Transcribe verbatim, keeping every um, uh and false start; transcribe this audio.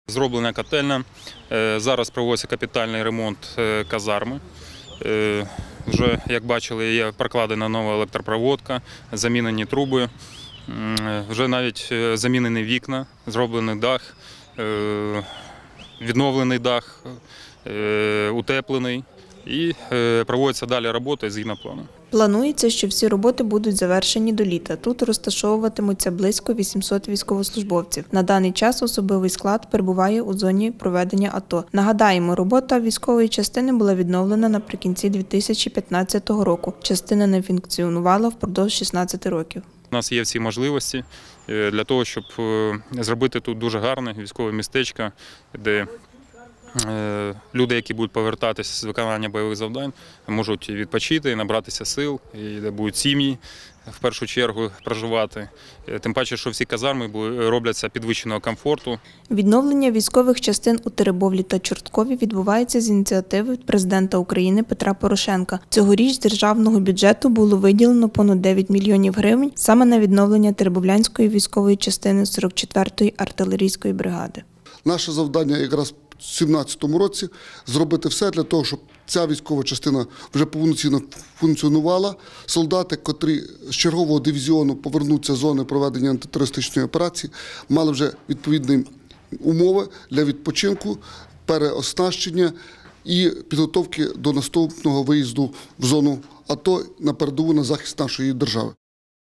Зроблена котельня, зараз проводиться капітальний ремонт казарми. Вже, як бачили, є прокладена нова електропроводка, замінені труби, вже навіть замінені вікна, зроблений дах, відновлений дах, утеплений і проводиться далі робота згідно плану. Планується, що всі роботи будуть завершені до літа. Тут розташовуватимуться близько вісімсот військовослужбовців. На даний час особовий склад перебуває у зоні проведення АТО. Нагадаємо, робота військової частини була відновлена наприкінці дві тисячі п'ятнадцятого року. Частина не функціонувала впродовж шістнадцяти років. У нас є всі можливості для того, щоб зробити тут дуже гарне військове містечко, де люди, які будуть повертатися з виконання бойових завдань, можуть відпочити, набратися сил, і де будуть сім'ї в першу чергу проживати. Тим паче, що всі казарми робляться підвищеного комфорту. Відновлення військових частин у Теребовлі та Чорткові відбувається з ініціативи президента України Петра Порошенка. Цьогоріч з державного бюджету було виділено понад дев'ять мільйонів гривень саме на відновлення Теребовлянської військової частини сорок четвертої артилерійської бригади. Наше завдання якраз в дві тисячі сімнадцятому році зробити все для того, щоб ця військова частина вже повноцінно функціонувала. Солдати, котрі з чергового дивізіону повернуться з зони проведення антитерористичної операції, мали вже відповідні умови для відпочинку, переоснащення і підготовки до наступного виїзду в зону АТО на передову на захист нашої держави.